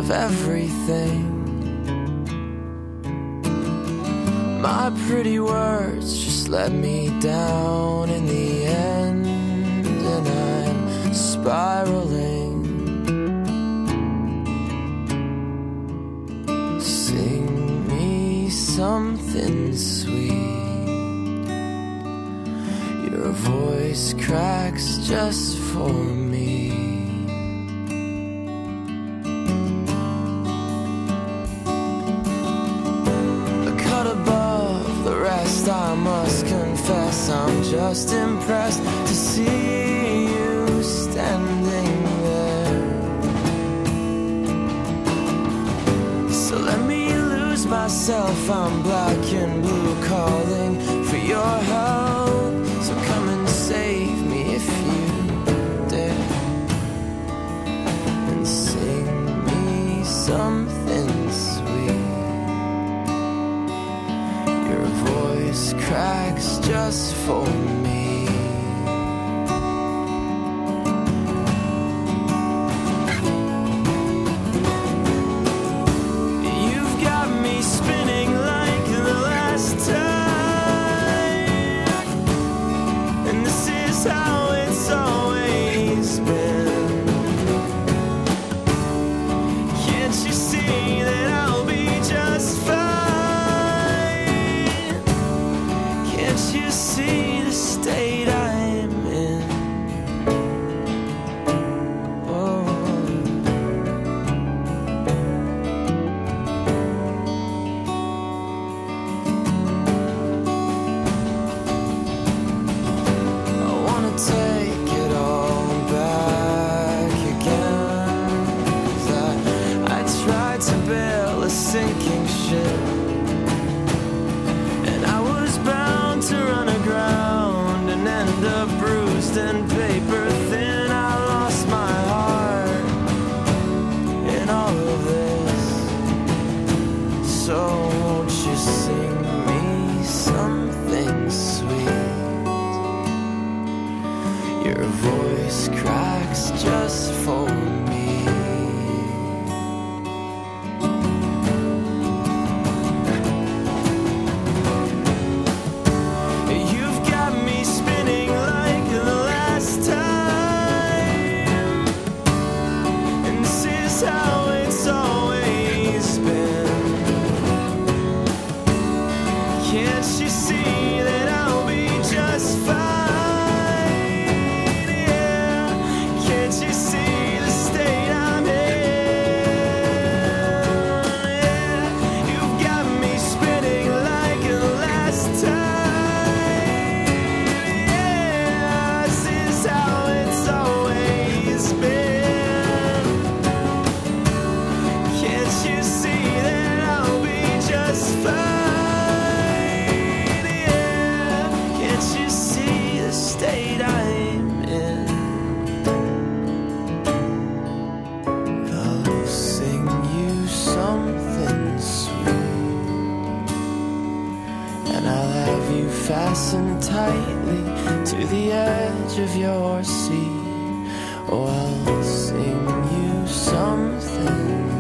of everything. My pretty words just let me down in the end, and I'm spiraling. Sing me something sweet. Your voice cracks just for me. I must confess, I'm just impressed to see you standing there. So let me lose myself, I'm black and blue, calling for your help. So come and save me if you dare, and sing me something sweet. Your voice cracks just for me. You've got me spinning like the last time, and this is how it's always been. Can't you see that I'll be just fine? Can't you see the state I'm in? Oh. I wanna take it all back again, 'cause I tried to build a sinking ship, and I was bound to run aground and end up bruised and paper thin. I lost my heart in all of this. So won't you sing me something sweet? Your voice cracks just for me. How it's always been. Can't you see that I'll be just fine? Yeah. Can't you see the state I'm in? Yeah. You've got me spinning like the last time. Yeah. This is how it's always been. Can't you see that I'll be just fine? Yeah. Can't you see the state I'm in? I'll sing you something sweet, and I'll have you fastened tightly to the edge of your seat. Oh, I'll sing you something